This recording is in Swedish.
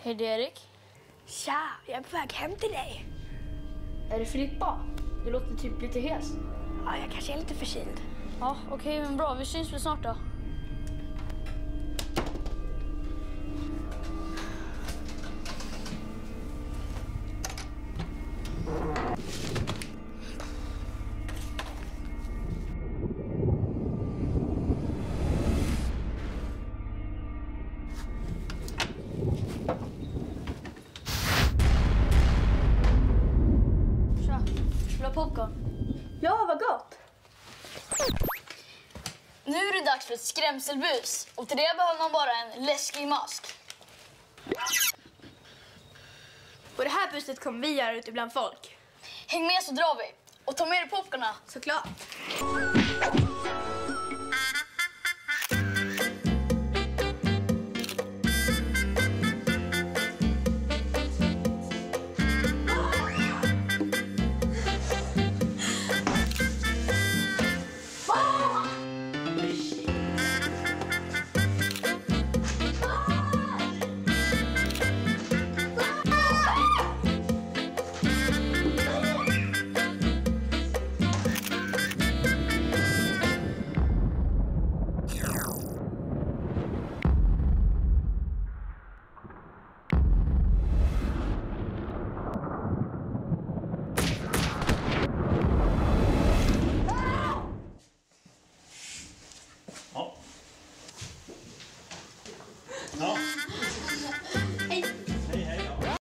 Hej, det är Erik. Tja, jag är på väg hem till dig. Är det Filippa? Du låter typ lite hes. Ja, jag kanske är lite förkyld. Ja, okej, men bra. Vi syns väl snart då. Tja, vill du ha popcorn? Ja, vad gott. Nu är det dags för ett skrämselbus. Och till det behöver man bara en läskig mask. Och det här buset kommer vi göra ute bland folk. Häng med så drar vi. Och ta med dig popcorna. Såklart.